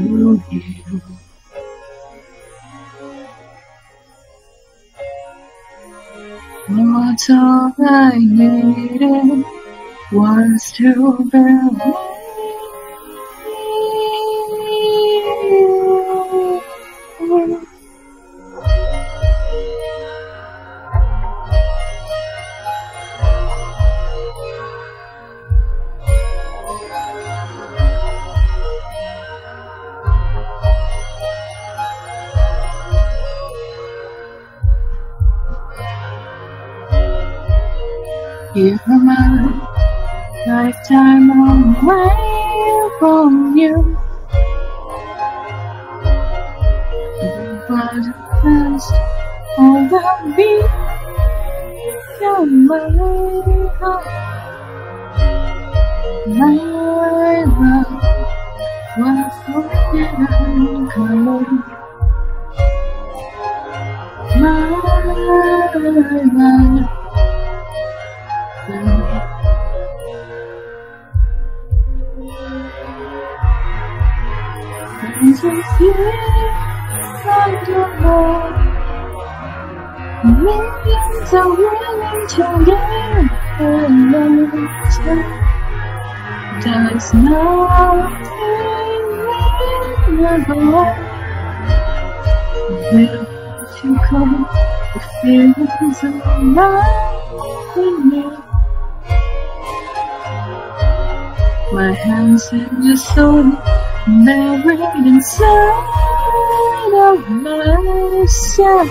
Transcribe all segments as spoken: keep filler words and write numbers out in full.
to heal. What's all I needed was to believe. You're my lifetime away from you. But first, all the beat of my heart. My love was forbidden color. My love. Friends with you, I don't know. Millions are willing to give and understand. There's nothing real. Where to go? The feelings are alive in me. My hands in the soul, buried inside of myself.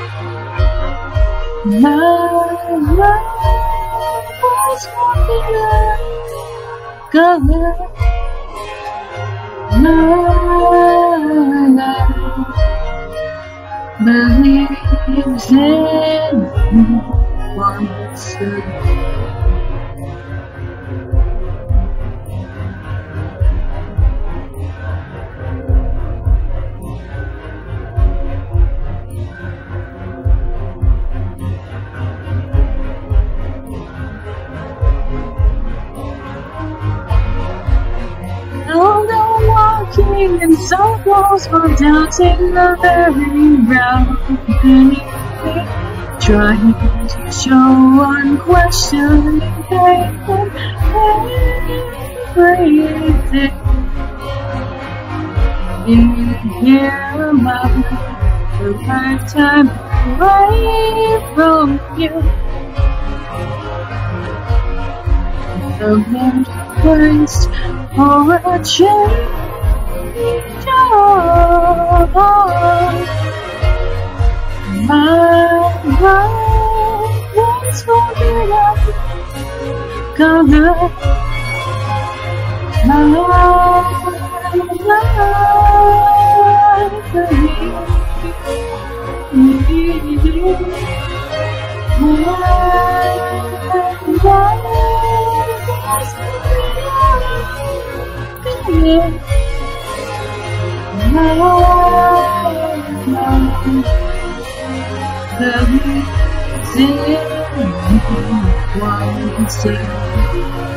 My life was forbidden color. My life believes in me once again. And so close for doubting the very ground beneath me, trying to show unquestioning faith in everything. You hear about a lifetime away from you. The moon placed for a change. My life was forbidden color. My life was forbidden. My life, the reason once again.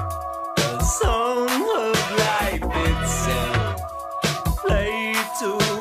To